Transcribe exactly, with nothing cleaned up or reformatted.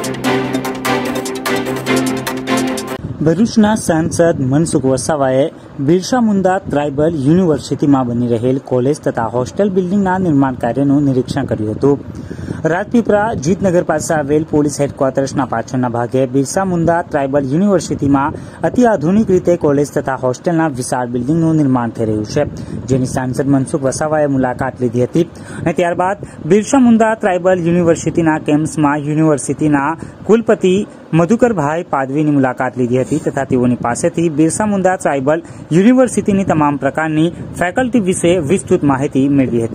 ભરૂચના સાંસદ મનસુખ વસાવાએ બિરસા મુંડા ટ્રાઇબલ યુનિવર્સિટીમાં બની રહેલ કોલેજ તથા હોસ્ટેલ બિલ્ડિંગના નિર્માણ કાર્યનું નિરીક્ષણ કર્યું હતું. રાજપીપળા જીતનગર પાસે આવેલ પોલીસ હેડક્વાર્ટર્સના પાછળના ભાગે બિરસા મુંડા ટ્રાઇબલ યુનિવર્સિટીમાં અતિ આધુનિક રીતે કોલેજ તથા હોસ્ટેલના વિશાળ બિલ્ડિંગનું નિર્માણ થઈ રહ્યું છે, જેની સાંસદ મનસુખ વસાવાએ મુલાકાત લીધી હતી અને ત્યારબાદ બિરસા મુંડા ટ્રાઇબલ યુનિવર્સિટીના કેમ્પસમાં યુનિવર્સિટીના કુલપતિ મધુકરભાઈ પાદવીની મુલાકાત લીધી હતી તથા તેઓની પાસેથી બિરસા મુંડા ટ્રાઇબલ યુનિવર્સિટીની તમામ પ્રકારની ફેકલ્ટી વિશે વિસ્તૃત માહિતી મેળવી હતી.